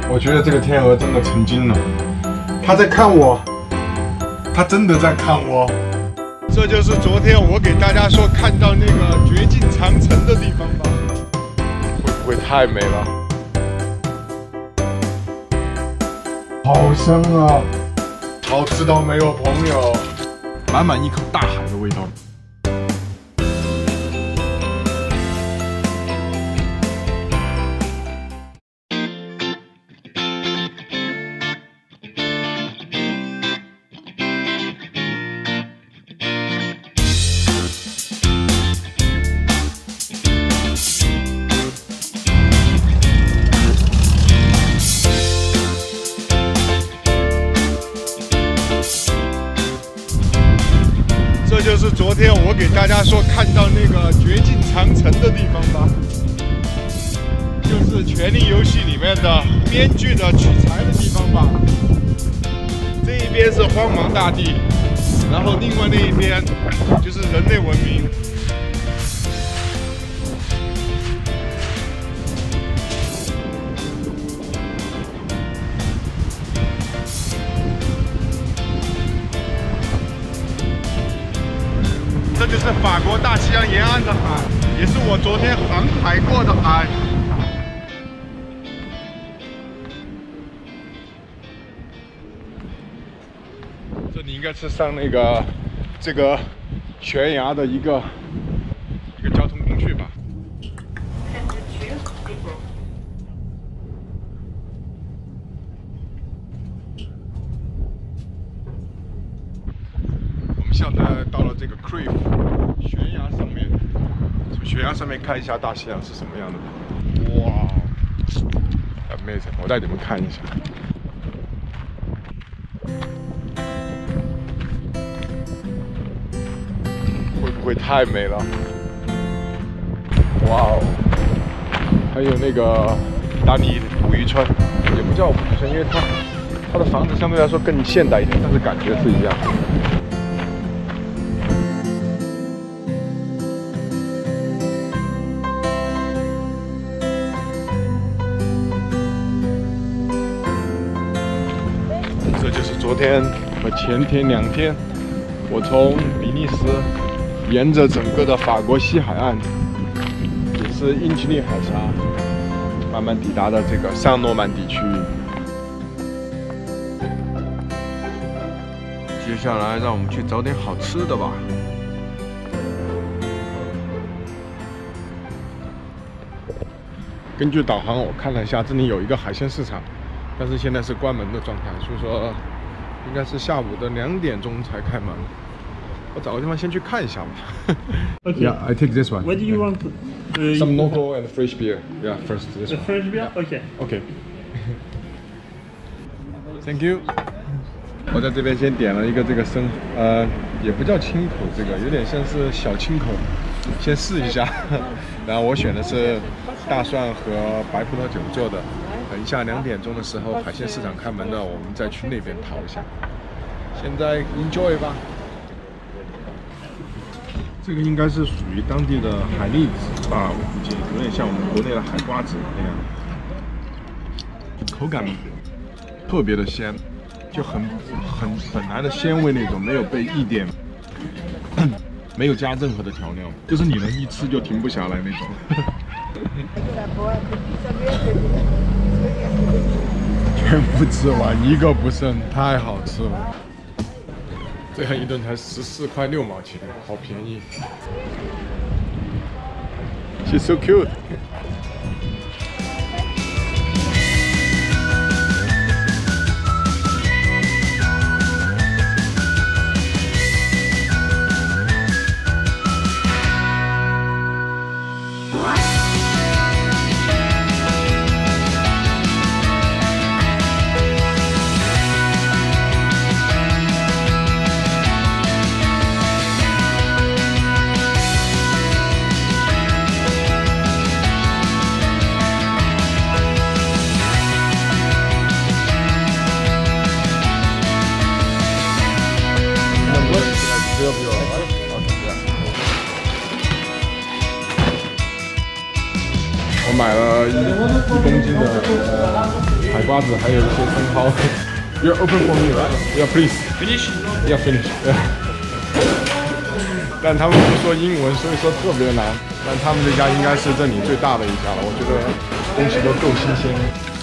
我觉得这个天鹅真的成精了，它在看我，它真的在看我。这就是昨天我给大家说看到那个绝境长城的地方吧？会不会太美了？好香啊！好吃到没有朋友，满满一口大海的味道。 这就是昨天我给大家说看到那个绝境长城的地方吧，就是《权力游戏》里面的编剧的取材的地方吧。这一边是荒茫大地，然后另外那一边就是人类文明。 这就是法国大西洋沿岸的海，也是我昨天航海过的海。这里应该是上那个这个悬崖的一个交通工具吧。我们现在到了这个 Cliff 悬崖上面，从悬崖上面看一下大西洋是什么样的。哇 ，amazing！ 我带你们看一下。会不会太美了？哇哦！还有那个丹尼捕鱼村，也不叫捕鱼村，因为它的房子相对来说更现代一点，但是感觉是一样。 这就是昨天和前天2天，我从比利时沿着整个的法国西海岸，也是英吉利海峡，慢慢抵达的这个上诺曼底区域。接下来让我们去找点好吃的吧。根据导航，我看了一下，这里有一个海鲜市场。 但是现在是关门的状态，所以说应该是下午的2点钟才开门。我找个地方先去看一下吧。Okay. Yeah, I take this one. What do you want? Some local and fresh beer. Yeah, first this one. The fresh beer? Okay. Okay. Thank you. 我在这边先点了一个这个也不叫清口，这个有点像是小清口，先试一下。然后我选的是大蒜和白葡萄酒做的。 等一下2点钟的时候，海鲜市场开门了，我们再去那边淘一下。现在 enjoy 吧。这个应该是属于当地的海蛎子吧，我估计有点像我们国内的海瓜子那样，口感特别的鲜，就很本来的鲜味那种，没有被一点没有加任何的调料，就是你能一吃就停不下来那种。全部吃完，一个不剩，太好吃了。这样一顿才14块6毛钱，好便宜。She's so cute. 我买了1公斤的海瓜子，还有一些生蚝。You're open for me, right? Yeah, please. Finish. Yeah, finish. Yeah. 但他们不说英文，所以说特别难。但他们这家应该是这里最大的一家了，我觉得东西都够新鲜。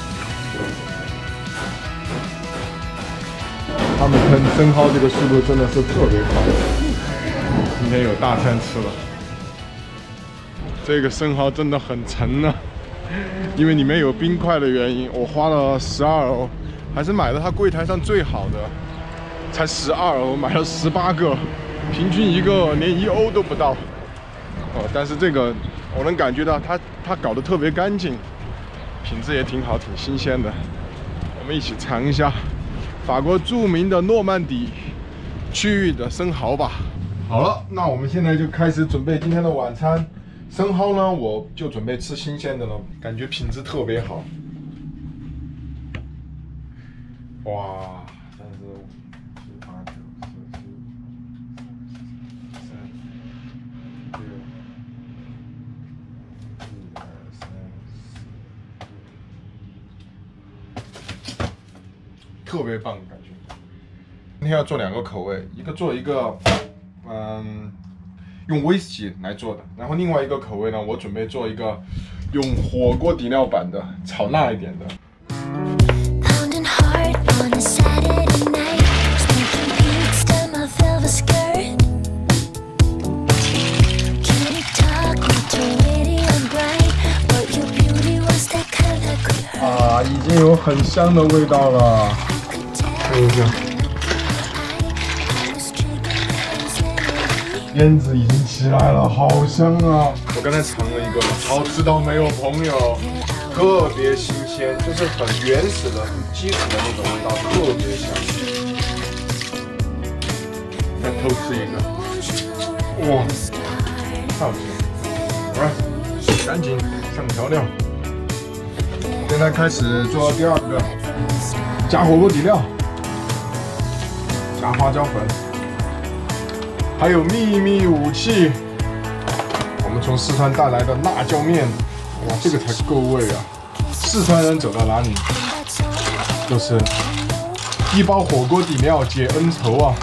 他们喷生蚝这个速度真的是特别快。今天有大餐吃了。这个生蚝真的很沉呢，因为里面有冰块的原因，我花了12欧，还是买了它柜台上最好的，才12欧，买了18个。 平均一个连1欧都不到，但是这个我能感觉到它搞得特别干净，品质也挺好，挺新鲜的。我们一起尝一下法国著名的诺曼底区域的生蚝吧。好了，那我们现在就开始准备今天的晚餐。生蚝呢，我就准备吃新鲜的了，感觉品质特别好。哇！ 特别棒的感觉。今天要做2个口味，一个做一个，用威士忌来做的，然后另外一个口味呢，我准备做一个用火锅底料版的，炒辣一点的。啊，已经有很香的味道了，看一下，烟子已经起来了，好香啊！我刚才尝了一个，好吃到没有朋友，特别新鲜，就是很原始的、很基础的那种味道，特别香。再偷吃一个，哇，太好吃了！来，赶紧上调料。 现在开始做第2个，加火锅底料，加花椒粉，还有秘密武器，我们从四川带来的辣椒面，哇，这个才够味啊！四川人走到哪里，就是一包火锅底料解恩仇啊！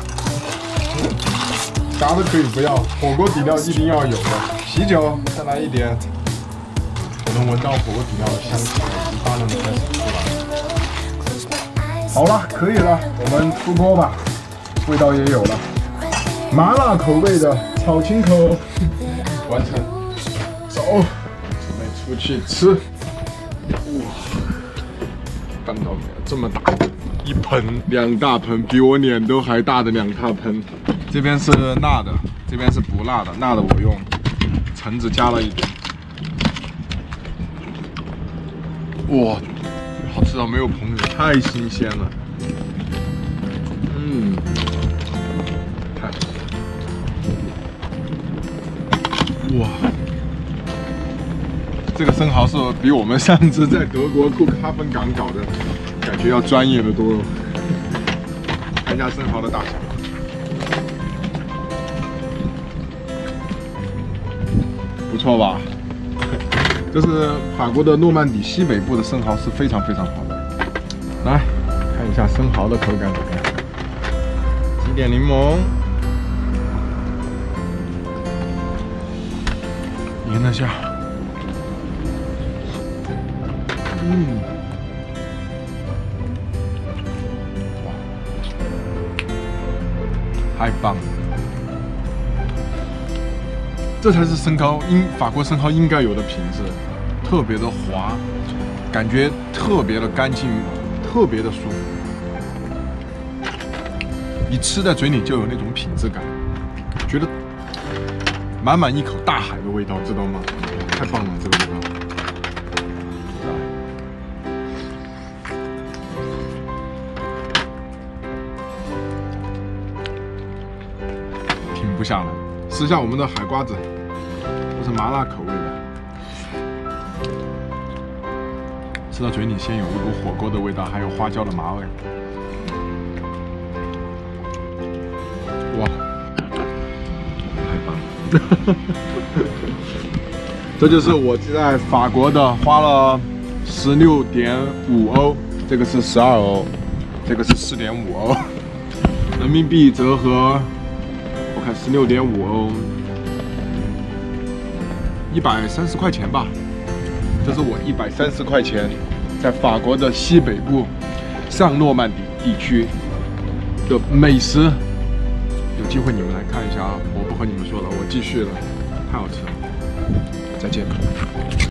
啥都可以不要，火锅底料一定要有的。啤酒再来一点。 能闻到火锅底料的香气，大量的开始出来了。好了，可以了，我们出锅吧。味道也有了，麻辣口味的炒青口完成。走，准备出去吃。哇，看到没有？这么大一盆，2大盆，比我脸都还大的2大盆。这边是辣的，这边是不辣的。辣的我用橙子加了一点。 哇，好吃到没有朋友，太新鲜了。太好了。哇，这个生蚝是比我们上次在德国库克哈芬港搞的，感觉要专业的多。看一下生蚝的大小，不错吧？ 这是法国的诺曼底西北部的生蚝是非常非常好的。来看一下生蚝的口感怎么样？挤点柠檬，腌了下。哇，太棒了！ 这才是法国生蚝应该有的品质，特别的滑，感觉特别的干净，特别的舒服。一吃在嘴里就有那种品质感，觉得满满一口大海的味道，知道吗？太棒了，这个味道。停不下来，吃下我们的海瓜子。 是麻辣口味的，吃到嘴里先有一股火锅的味道，还有花椒的麻味。哇，太棒了！这就是我在法国的花了16.5欧这个是12欧，这个是4.5欧，人民币折合我看16.5欧，130块钱吧。这是我130块钱在法国的西北部上诺曼底地区的美食。有机会你们来看一下啊！我不和你们说了，我继续了，太好吃了。再见。